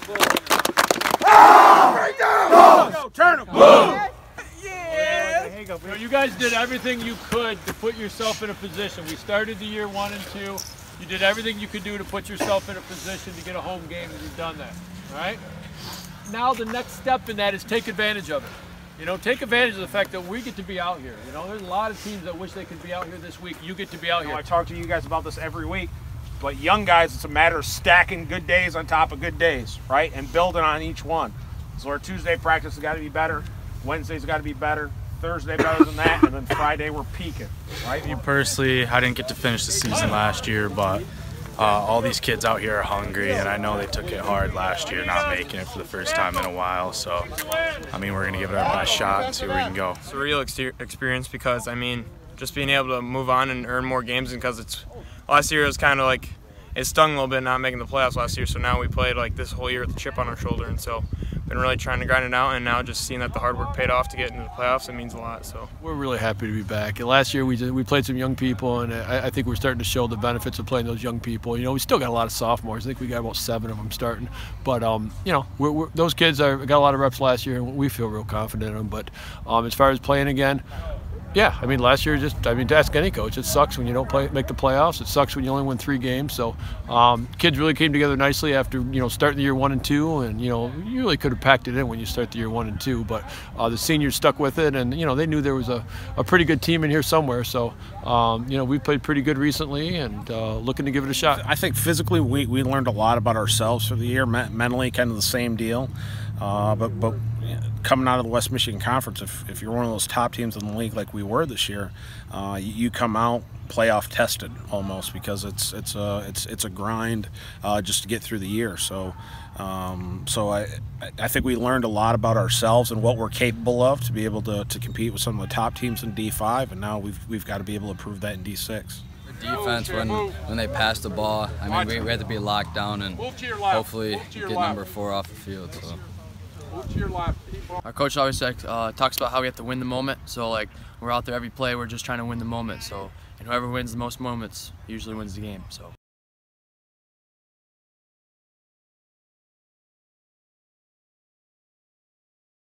Turn them! Yeah! You guys did everything you could to put yourself in a position. We started the year 1 and 2. You did everything you could do to put yourself in a position to get a home game, and you've done that. All right? Now the next step in that is take advantage of it. You know, take advantage of the fact that we get to be out here. You know, there's a lot of teams that wish they could be out here this week. You get to be out here. I talk to you guys about this every week, but young guys, it's a matter of stacking good days on top of good days, right? And building on each one. So our Tuesday practice has got to be better. Wednesday's got to be better. Thursday better than that, and then Friday we're peaking, right? Me personally, I didn't get to finish the season last year, but all these kids out here are hungry, and I know they took it hard last year, not making it for the first time in a while. So, I mean, we're going to give it our best shot and see where we can go. It's a real experience because, I mean, just being able to move on and earn more games, and because it's last year it was kind of like it stung a little bit not making the playoffs last year. So now we played like this whole year with a chip on our shoulder, and so been really trying to grind it out, and now just seeing that the hard work paid off to get into the playoffs, it means a lot. So we're really happy to be back. And last year we played some young people, and I think we're starting to show the benefits of playing those young people. You know, we still got a lot of sophomores. I think we got about 7 of them starting, but you know, those kids got a lot of reps last year, and we feel real confident in them. But as far as playing again, yeah, I mean, last year to ask any coach, it sucks when you don't make the playoffs. It sucks when you only win 3 games. So kids really came together nicely after, you know, starting the year 1 and 2, and, you know, you really could have packed it in when you start the year 1 and 2. But the seniors stuck with it, and, you know, they knew there was a pretty good team in here somewhere. So, you know, we played pretty good recently, and looking to give it a shot. I think physically we learned a lot about ourselves for the year. Mentally, kind of the same deal. But coming out of the West Michigan Conference, if you're one of those top teams in the league like we were this year, you come out playoff tested almost, because it's a grind just to get through the year. So I think we learned a lot about ourselves and what we're capable of to be able to compete with some of the top teams in D5, and now we've got to be able to prove that in D6. Defense, when they pass the ball, I mean, we had to be locked down and hopefully get number 4 off the field. So. Our coach always talks about how we have to win the moment. So like we're out there every play, we're just trying to win the moment. So and whoever wins the most moments usually wins the game. So.